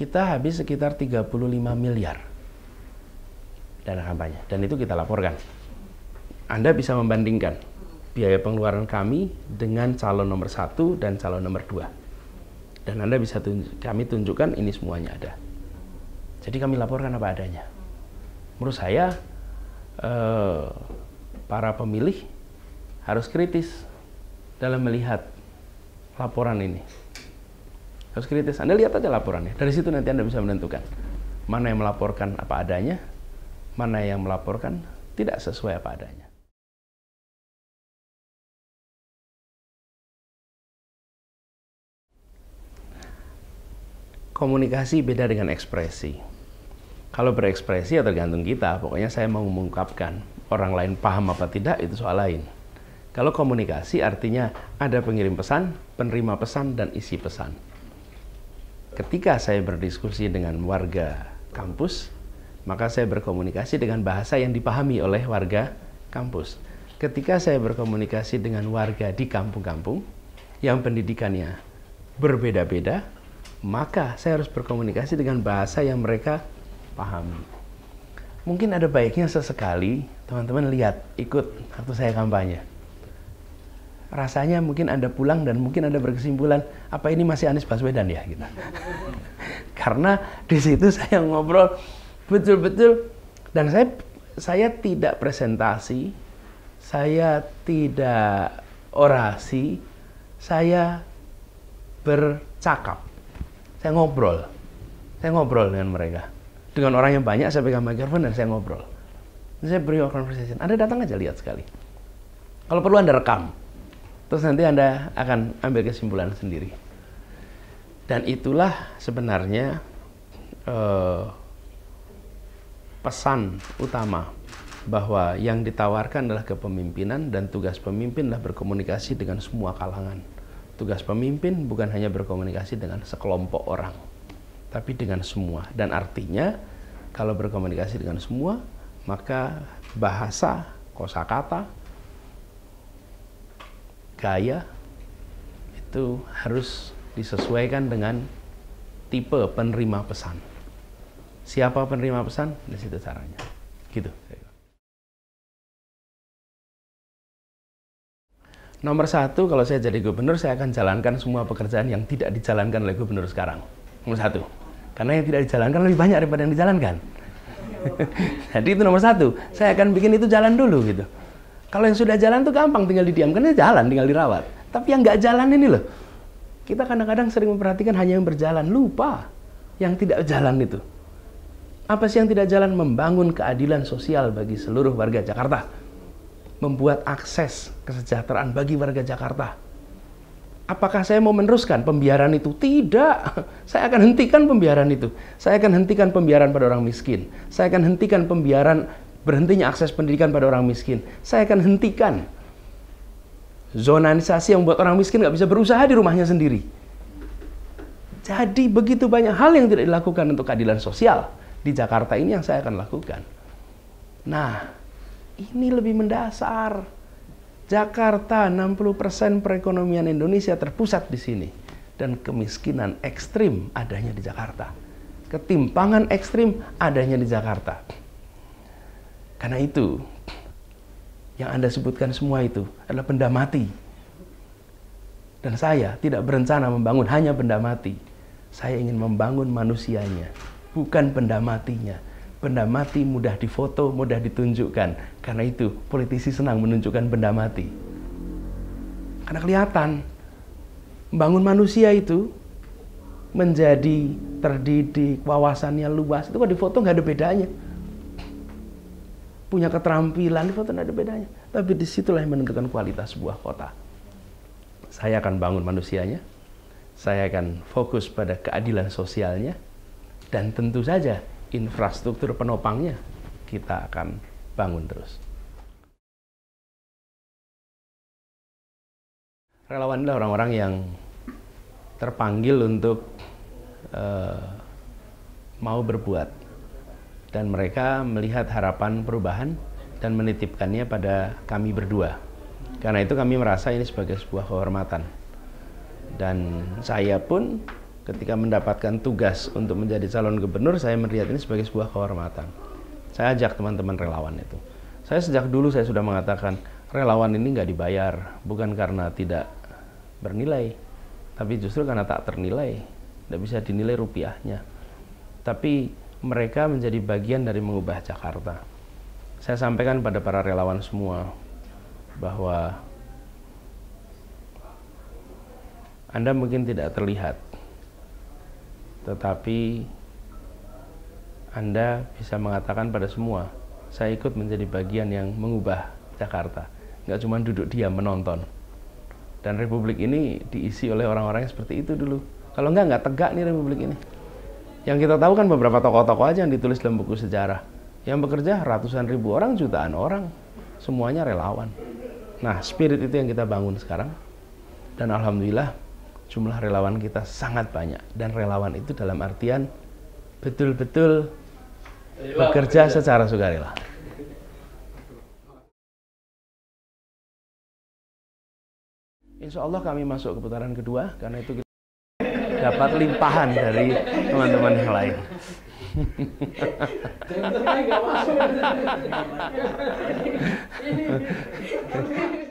kita habis sekitar 35 miliar dana kampanye, dan itu kita laporkan. Anda bisa membandingkan biaya pengeluaran kami dengan calon nomor 1 dan calon nomor 2. Dan Anda bisa kami tunjukkan ini semuanya ada. Jadi kami laporkan apa adanya. Menurut saya, para pemilih harus kritis dalam melihat laporan ini. Harus kritis. Anda lihat aja laporannya. Dari situ nanti Anda bisa menentukan mana yang melaporkan apa adanya, mana yang melaporkan tidak sesuai apa adanya. Komunikasi beda dengan ekspresi. Kalau berekspresi ya tergantung kita. Pokoknya saya mau mengungkapkan. Orang lain paham apa tidak itu soal lain. Kalau komunikasi artinya ada pengirim pesan, penerima pesan, dan isi pesan. Ketika saya berdiskusi dengan warga kampus, maka saya berkomunikasi dengan bahasa yang dipahami oleh warga kampus. Ketika saya berkomunikasi dengan warga di kampung-kampung yang pendidikannya berbeda-beda, maka saya harus berkomunikasi dengan bahasa yang mereka pahami. Mungkin ada baiknya sesekali teman-teman lihat, ikut waktu saya kampanye. Rasanya mungkin Anda pulang dan mungkin Anda berkesimpulan, apa ini masih Anies Baswedan ya? Gitu. Karena di situ saya ngobrol betul-betul, dan saya tidak presentasi, saya tidak orasi, saya bercakap, saya ngobrol dengan mereka, dengan orang yang banyak. Saya pegang mikrofon dan saya ngobrol, saya beri conversation. Anda datang aja lihat sekali, kalau perlu Anda rekam, terus nanti Anda akan ambil kesimpulan sendiri. Dan itulah sebenarnya pesan utama, bahwa yang ditawarkan adalah kepemimpinan, dan tugas pemimpin adalah berkomunikasi dengan semua kalangan. Tugas pemimpin bukan hanya berkomunikasi dengan sekelompok orang, tapi dengan semua. Dan artinya kalau berkomunikasi dengan semua, maka bahasa, kosakata, gaya itu harus disesuaikan dengan tipe penerima pesan. Siapa penerima pesan, di situ caranya. Gitu. Nomor 1, kalau saya jadi gubernur, saya akan jalankan semua pekerjaan yang tidak dijalankan oleh gubernur sekarang. Nomor 1. Karena yang tidak dijalankan lebih banyak daripada yang dijalankan. Jadi itu nomor 1. Saya akan bikin itu jalan dulu gitu. Kalau yang sudah jalan tuh gampang, tinggal didiamkan, ya jalan, tinggal dirawat. Tapi yang nggak jalan ini loh. Kita kadang-kadang sering memperhatikan hanya yang berjalan, lupa yang tidak jalan itu. Apa sih yang tidak jalan? Membangun keadilan sosial bagi seluruh warga Jakarta. Membuat akses kesejahteraan bagi warga Jakarta. Apakah saya mau meneruskan pembiaran itu? Tidak. Saya akan hentikan pembiaran itu. Saya akan hentikan pembiaran pada orang miskin. Saya akan hentikan berhentinya akses pendidikan pada orang miskin. Saya akan hentikan zonanisasi yang membuat orang miskin nggak bisa berusaha di rumahnya sendiri. Jadi begitu banyak hal yang tidak dilakukan untuk keadilan sosial di Jakarta ini yang saya akan lakukan. Nah, ini lebih mendasar. Jakarta, 60% perekonomian Indonesia terpusat di sini. Dan kemiskinan ekstrim adanya di Jakarta. Ketimpangan ekstrim adanya di Jakarta. Karena itu, yang Anda sebutkan semua itu adalah benda mati. Dan saya tidak berencana membangun hanya benda mati. Saya ingin membangun manusianya, bukan benda matinya. Benda mati mudah difoto, mudah ditunjukkan. Karena itu, politisi senang menunjukkan benda mati. Karena kelihatan, membangun manusia itu menjadi terdidik, wawasannya luas. Itu kalau difoto nggak ada bedanya. Punya keterampilan, difoto nggak ada bedanya. Tapi disitulah yang menentukan kualitas sebuah kota. Saya akan bangun manusianya. Saya akan fokus pada keadilan sosialnya. Dan tentu saja, infrastruktur penopangnya kita akan bangun terus. Relawan adalah orang-orang yang terpanggil untuk mau berbuat. Dan mereka melihat harapan perubahan dan menitipkannya pada kami berdua. Karena itu kami merasa ini sebagai sebuah kehormatan. Dan saya pun ketika mendapatkan tugas untuk menjadi calon gubernur, saya melihat ini sebagai sebuah kehormatan. Saya ajak teman-teman relawan itu. Saya sejak dulu saya sudah mengatakan, relawan ini nggak dibayar, bukan karena tidak bernilai, tapi justru karena tak ternilai, tidak bisa dinilai rupiahnya. Tapi mereka menjadi bagian dari mengubah Jakarta. Saya sampaikan pada para relawan semua bahwa Anda mungkin tidak terlihat, tetapi Anda bisa mengatakan pada semua, saya ikut menjadi bagian yang mengubah Jakarta. Nggak cuma duduk diam menonton. Dan Republik ini diisi oleh orang-orang yang seperti itu dulu. Kalau nggak tegak nih Republik ini. Yang kita tahu kan beberapa tokoh-tokoh aja yang ditulis dalam buku sejarah. Yang bekerja ratusan ribu orang, jutaan orang. Semuanya relawan. Nah, spirit itu yang kita bangun sekarang. Dan alhamdulillah jumlah relawan kita sangat banyak. Dan relawan itu dalam artian betul-betul bekerja secara sukarela. Insya Allah kami masuk ke putaran kedua, karena itu kita dapat limpahan dari teman-teman yang lain. Nggak masuk.